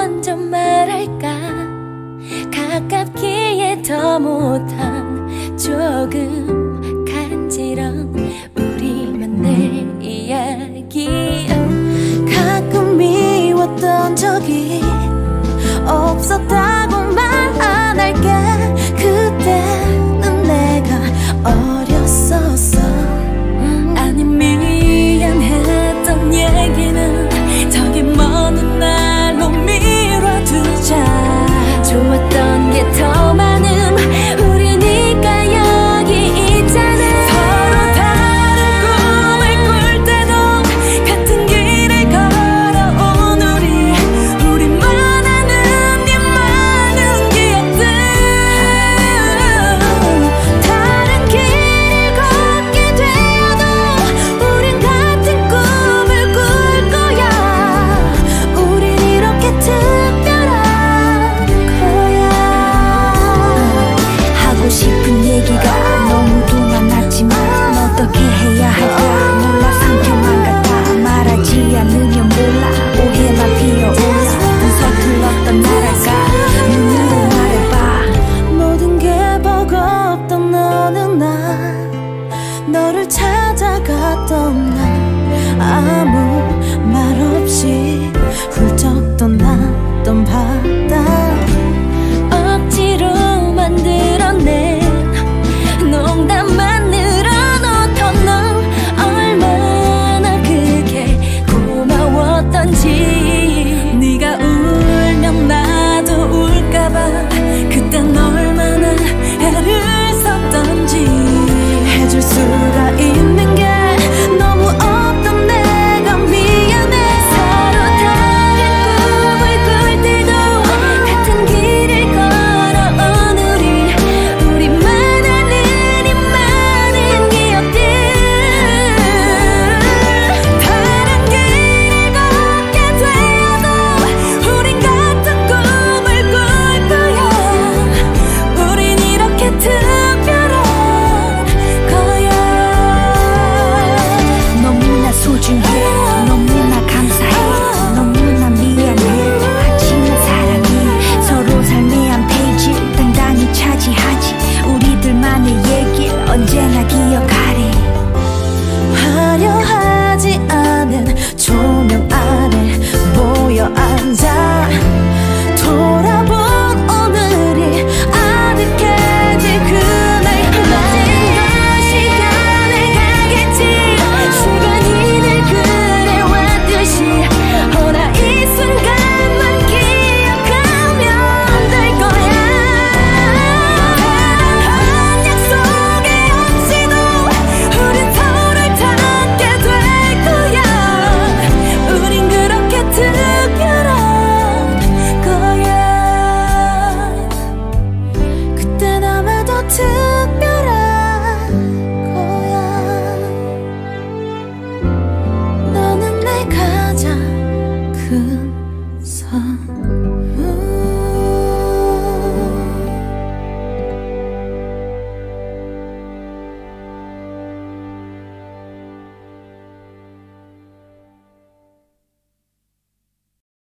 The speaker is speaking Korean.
먼저 말할까? 가깝기에 더 못한 조금 간지러운 우리만의 이야기. 가끔 미웠던 적이 없었다고 말 안 할게. 그때는 내가 어렸었어. 아니 미안했던 얘기는 저기 먼 훗날로 미뤄두자. 좋았던 게 더 많음 우리니까 여기 있잖아. 서로 다른 꿈을 꿀 때도 같은 길을 걸어온 우리만 아는 네 많은 기억들. 다른 길을 걷게 되어도 우린 같은 꿈을 꿀 거야. 우린 이렇게 특별한 거야. 하고 싶은 얘기가 너무 많았지만 어떻게 해야 할까 몰라. 상처만 같아 말하지 않으면 몰라. 오해만 피어올라. 또 서툴렀던 나랄까. 눈으로 말해봐. 모든 게 버겁던 어느 날 너를 찾아갔던 날 아무 말 없이 훌쩍 떠났던 바다. 억지로 만들어낸 농담만 늘어놓던 너 얼마나 그게 고마웠던지. 네가 울면 나도 울까봐 그땐 얼마나 애를 썼던지. 해줄 수가 있는 게 너무 없던 내가 미안해. 서로 다른 꿈을 꿀 때도 같은 길을 걸어온 우리만 아는 이 많은 기억들. 다른 길을 걷게 되어도 우린 같은 꿈을 꿀 거야. 우린 이렇게 특별한 거야. 너무나 소중해. 너무나 감사해. 너무나 미안해. 하지만 사랑해. 서로 삶의 한 페이지 당당히 차지하지. 우리들만의 얘기 언제나 기억하리. 화려하지 않은 조명 아래 모여 앉아 돌아본 오늘이 아득해질 그날. 언젠가 시간을 가겠지. 시간이 늘 그래왔듯이 허나 이 순간만 기억하면 될 거야. 단 한 약속이 없이도 우린 서로를 닿게 될 거야. 우린 그렇게 특별한 거야. 그땐 아마 더 특별한 거야. 너는 내 가장 큰 선.